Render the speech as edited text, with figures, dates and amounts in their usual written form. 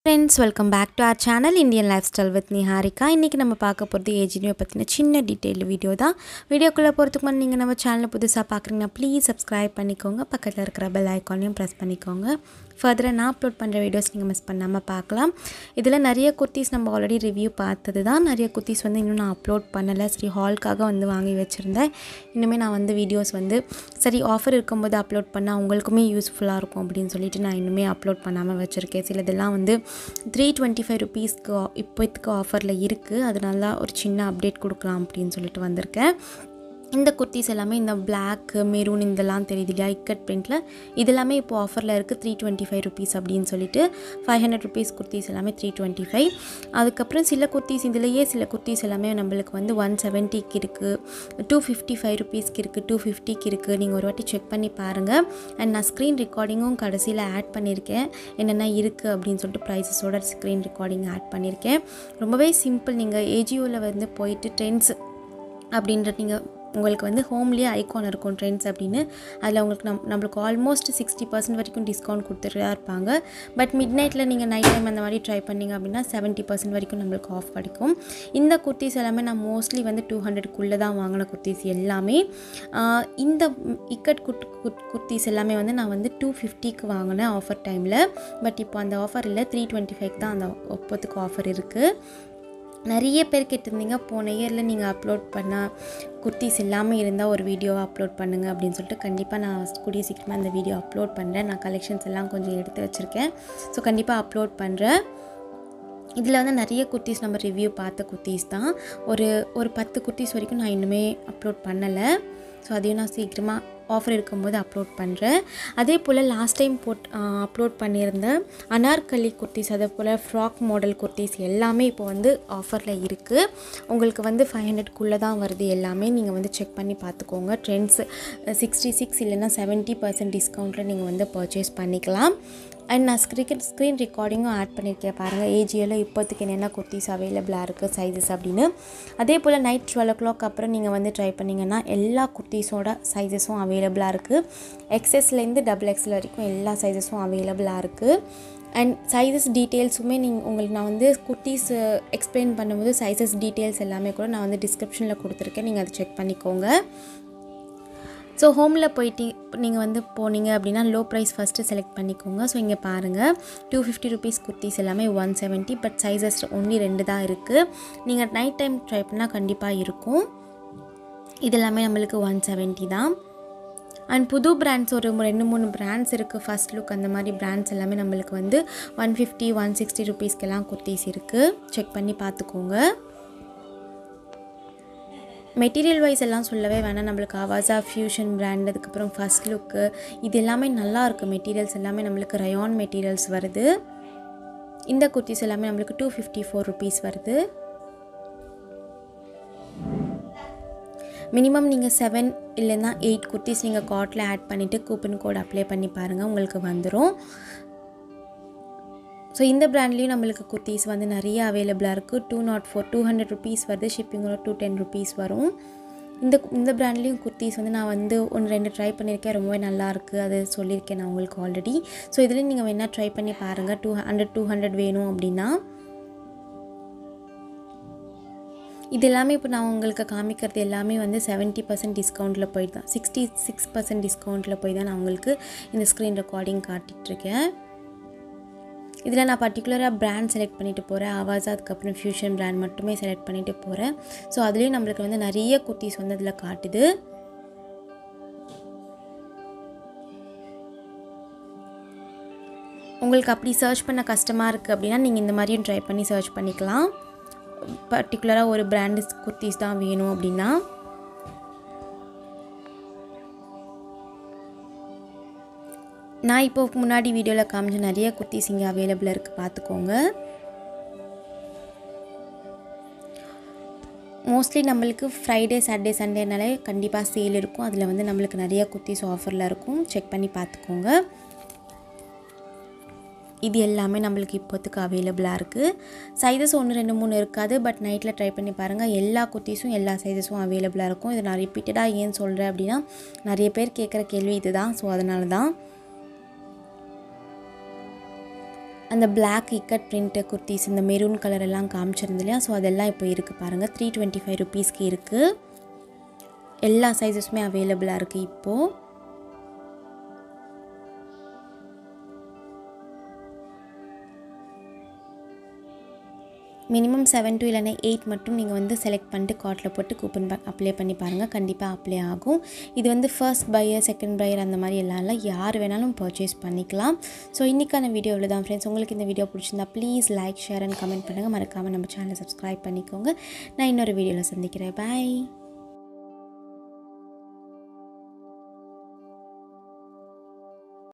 Friends, welcome back to our channel Indian Lifestyle with Niharika. இன்னைக்கு நம்ம பார்க்க போறது ஏஜினியோ பத்தின சின்ன டீடைல் வீடியோ தான். வீடியோக்குள்ள போறதுக்கு முன்னாடி நீங்க நம்ம சேனலை புதுசா பார்க்கறீங்கன்னா ப்ளீஸ் subscribe பண்ணிக்கோங்க. பக்கத்துல இருக்கிற bell icon-ஐயும் press பண்ணிக்கோங்க. ஃபர்தரா நான் அப்லோட் பண்ற வீடியோஸ் நீங்க மிஸ் பண்ணாம பார்க்கலாம். இதுல நிறைய குர்தீஸ் நம்ம ஆல்ரெடி ரிவ்யூ பார்த்தது தான். நிறைய குர்தீஸ் வந்து இன்னும் நான் அப்லோட் பண்ணல. சரி ஹால்காக வந்து வாங்கி வச்சிருந்தேன். இன்னுமே நான் வந்து வீடியோஸ் வந்து சரி ஆஃபர் இருக்கும்போது அப்லோட் பண்ணா உங்களுக்குமே யூஸ்ஃபுல்லா இருக்கும் அப்படினு சொல்லிட்டு நான் இன்னுமே அப்லோட் பண்ணாம வச்சிருக்கேன். சிலதெல்லாம் வந்து 325 rupeesக்கு இப்போதைக்கு ஆஃபர்ல இருக்கு. அதனால ஒரு சின்ன அப்டேட் கொடுக்கலாம் அப்படினு சொல்லிட்டு வந்திருக்கேன். இந்த குர்தீஸ் எல்லாமே இந்த black மெரூன் இதெல்லாம் தெரியுது இல்லையா இக்கட் பிரிண்ட்ல இதெல்லாமே இப்போ ஆஃபர்ல இருக்கு 325 rupees அப்படினு சொல்லிட்டு 500 rupees குர்தீஸ் எல்லாமே 325. அதுக்கு அப்புறம் சில குர்தீஸ் இதுலயே சில குர்தீஸ் எல்லாமே நமக்கு வந்து 170 க்கு இருக்கு 255 rupees க்கு இருக்கு 250 க்கு இருக்கு. நீங்க ஒரு வாட்டி செக் பண்ணி பாருங்க. and நான் ஸ்கிரீன் ரெக்கார்டிங்கும் கடைசில ஆட் பண்ணிருக்கேன். என்னென்ன இருக்கு அப்படினு சொல்லிட்டு பிரைसेसோட ஸ்கிரீன் ரெக்கார்டிங் ஆட் பண்ணிருக்கேன். ரொம்பவே சிம்பிள். நீங்க ஏஜியோல வந்து போயிட்டு ட்ரெண்ட்ஸ் அப்படின்ற நீங்க உங்களுக்கு வந்து ஹோம்லயே ஐகான் இருக்கும் ட்ரெண்ட்ஸ் அப்படினு அதுல உங்களுக்கு நமக்கு ஆல்மோஸ்ட் 60% வரைக்கும் டிஸ்கவுண்ட் கொடுத்துட்டே இருப்பாங்க. பட் மிட்நைட்ல நீங்க நைட் டைம் அந்த மாதிரி ட்ரை பண்ணீங்க அப்படினா 70% வரைக்கும் நமக்கு ஆஃப் கிடைக்கும். இந்த குர்தீஸ் எல்லாமே நான் மோஸ்ட்லி வந்து 200 குள்ள தான் வாங்குன குர்தீஸ் எல்லாமே. இந்த இக்கட் குர்தீஸ் எல்லாமே வந்து நான் வந்து 250 க்கு வாங்குனேன் ஆஃபர் டைம்ல. பட் இப்போ அந்த ஆஃபர் இல்ல 325 க்கு தான் அந்த ஒப்பத்துக்கு ஆஃபர் இருக்கு. நிறைய பேர் கேட்டிருந்தீங்க போன இயர்ல நீங்க அப்லோட் பண்ண குர்தீஸ் எல்லாமே இருந்தா ஒரு வீடியோவா அப்லோட் பண்ணுங்க அப்படினு சொல்லிட்டு கண்டிப்பா நான் கூடிய சீக்கிரமா அந்த வீடியோ அப்லோட் பண்றேன். நான் கலெக்ஷன்ஸ் எல்லாம் கொஞ்சம் எடுத்து வச்சிருக்கேன். சோ கண்டிப்பா அப்லோட் பண்றேன். இதுல வந்து நிறைய குர்தீஸ் நம்ம ரிவ்யூ பார்த்த குர்தீஸ் தான். ஒரு 10 குர்தீஸ் வரைக்கும் நான் இன்னுமே அப்லோட் பண்ணல. சோ அதையும் நான் சீக்கிரமா ஆஃபர் இருக்கும்போது அப்லோட் பண்றேன். அதே போல லாஸ்ட் டைம் அப்லோட் பண்ணியிருந்த அனார்கலி குர்தீஸ் அதே போல ஃப்ராக் மாடல் குர்தீஸ் எல்லாமே இப்போ வந்து ஆஃபர்ல இருக்கு. உங்களுக்கு வந்து 500 குள்ள தான் வருது எல்லாமே. நீங்க வந்து செக் பண்ணி பாத்துக்கோங்க. ட்ரெண்ட்ஸ் 66 இல்லனா 70% டிஸ்கவுண்ட்ல நீங்க வந்து பர்சேஸ் பண்ணிக்கலாம். and நான் ஸ்கிரீன் ரெக்கார்டிங்கும் ஆட் பண்ணிருக்கேன் பாருங்க. ஏஜியோல இப்போதைக்கு என்னென்ன குர்தீஸ் அவேலபிளா இருக்கு சைஸஸ் அப்படினு. அதே போல நைட் 12 o'clock அப்புறம் நீங்க வந்து ட்ரை பண்ணீங்கன்னா எல்லா குர்தீஸோட சைஸஸும் அவேலபிளா இருக்கு. XS ல இருந்து XXL வரைக்கும் எல்லா சைஸஸும் அவேலபிளா இருக்கு. and சைஸஸ் டீடைல்ஸுமே உங்களுக்கு நான் வந்து குர்தீஸ் எக்ஸ்பிளைன் பண்ணும்போது சைஸஸ் டீடைல்ஸ் எல்லாமே கூட நான் வந்து டிஸ்கிரிப்ஷன்ல கொடுத்திருக்கேன். நீங்க அதை செக் பண்ணிக்கோங்க. சோ ஹோம்ல போய்ட்டு நீங்க வந்து போனீங்க அப்படினா லோ பிரைஸ் ஃபர்ஸ்ட் செலக்ட் பண்ணிக்கோங்க. சோ இங்க பாருங்க 250 rupees குர்தீஸ் எல்லாமே 170 பட் சைஸஸ் only 2 தான் இருக்கு. நீங்க நைட் டைம் ட்ரை பண்ணா கண்டிப்பா இருக்கும். இதெல்லாம் நமக்கு 170 தான். and புது பிராண்ட்ஸ் ஒரு 2-3 பிராண்ட்ஸ் இருக்கு. ஃபர்ஸ்ட் லுக் அந்த மாதிரி பிராண்ட்ஸ் எல்லாமே நமக்கு வந்து 150 160 rupees கெல்லாம் குர்தீஸ் இருக்கு. செக் பண்ணி பாத்துக்கோங்க. மெட்டீரியல் வைஸ் எல்லாம் சொல்லவே வேணாம். நமக்கு ஆவாஸா ஃபியூஷன் பிராண்ட் அதுக்கு அப்புறம் ஃபர்ஸ்ட் லுக் இது எல்லாமே நல்லா இருக்கு. மெட்டீரியல்ஸ் எல்லாமே நமக்கு ரயான் மெட்டீரியல்ஸ் வருது. இந்த குர்தீஸ் எல்லாமே நமக்கு 254 rupees வருது. மினிமம் நீங்க 7 இல்லனா 8 குர்தீஸ் நீங்க கார்ட்ல ஆட் பண்ணிட்டு கூப்பன் கோட் அப்ளை பண்ணி பாருங்க உங்களுக்கு வந்துரும். சோ இந்த பிராண்ட்லயும் நமக்கு குர்தீஸ் வந்து நிறைய அவேலபிளா இருக்கு. 200 rupees வருது. ஷிப்பிங்கோட 210 rupees வரும். இந்த பிராண்ட்லயும் குர்தீஸ் வந்து நான் வந்து 1-2 ட்ரை பண்ணிருக்கேன். ரொம்பவே நல்லா இருக்கு. அது சொல்லிருக்கேன் நான் உங்களுக்கு ஆல்ரெடி. சோ இதுல நீங்க வேணா ட்ரை பண்ணி பாருங்க. 200 வேணும் அப்படினா. இது எல்லாமே இப்போ நான் உங்களுக்கு காமிக்கிறது எல்லாமே வந்து 70% டிஸ்கவுண்ட்ல போய் தான் 66% டிஸ்கவுண்ட்ல போய் தான் நான் உங்களுக்கு இந்த ஸ்கிரீன் ரெக்கார்டிங் காட்டிட்டு இருக்கேன். இதுல நான் பர்టిక్యులரா பிராண்ட் செலக்ட் பண்ணிட்டு போறேன். ஆவாஸா அதுக்கு அப்புறம் ஃபியூஷன் பிராண்ட் மட்டுமே செலக்ட் பண்ணிட்டு போறேன். சோ அதுலயே நமக்கு வந்து நிறைய குர்தீஸ் வந்து அதுல காட்டுது. உங்களுக்கு அப்படி சர்ச் பண்ண கஷ்டமா இருக்கு அப்படினா நீங்க இந்த மாதிரியும் ட்ரை பண்ணி சர்ச் பண்ணிக்கலாம். பர்టిక్యులரா ஒரு பிராண்ட் குர்தீஸ் தான் வேணும் அப்படினா. நான் இப்போ முன்னாடி வீடியோல காமிச்ச நிறைய குர்தீஸ் இங்க அவேலபிளா இருக்கு பாத்துக்கோங்க. மோஸ்ட்லி நமக்கு ஃப்ரைடே சாட்டர்டே சண்டேனாலே கண்டிப்பா சேல் இருக்கும். அதுல வந்து நமக்கு நிறைய குர்தீஸ் ஆஃபர்ல இருக்கும். செக் பண்ணி பாத்துக்கோங்க. இது எல்லாமே நமக்கு இப்போதைக்கு அவேலபிளா இருக்கு. சைஸஸ் 1 2 3 இருக்காது. பட் நைட்ல ட்ரை பண்ணி பாருங்க. எல்லா குர்தீஸும் எல்லா சைஸஸும் அவேலபிளா இருக்கும். இது நான் ரிப்பீட்டடா ஏன் சொல்றேன் அப்படினா நிறைய பேர் கேக்குற கேள்வி இதுதான். சோ அதனால தான் அந்த பிளாக் இக்கட் பிரிண்ட் குர்த்திஸ் இந்த மெரூன் கலர் எல்லாம் காமிச்சிருந்து இல்லையா, ஸோ அதெல்லாம் இப்போ இருக்குது பாருங்கள். 325 ருபீஸ்க்கு இருக்குது. எல்லா சைஸஸுமே அவைலபிளாக இருக்குது இப்போது. மினிமம் 7 to இல்லைனா 8 மட்டும் நீங்கள் வந்து செலக்ட் பண்ணிட்டு கார்ட்டில் போட்டு கூப்பன் அப்ளை பண்ணி பாருங்கள், கண்டிப்பாக அப்ளை ஆகும். இது வந்து ஃபர்ஸ்ட் பையர் செகண்ட் பையர் அந்த மாதிரி எல்லாம் இல்லை, யார் வேணாலும் பர்ச்சேஸ் பண்ணிக்கலாம். ஸோ இன்றைக்கான வீடியோ இவ்வளோ தான் ஃப்ரெண்ட்ஸ். உங்களுக்கு இந்த வீடியோ பிடிச்சிருந்தா please like share and comment பண்ணுங்கள். மறக்காமல் நம்ம சேனலை சப்ஸ்கிரைப் பண்ணிக்கோங்க. நான் இன்னொரு வீடியோவில் சந்திக்கிறேன். பாய்.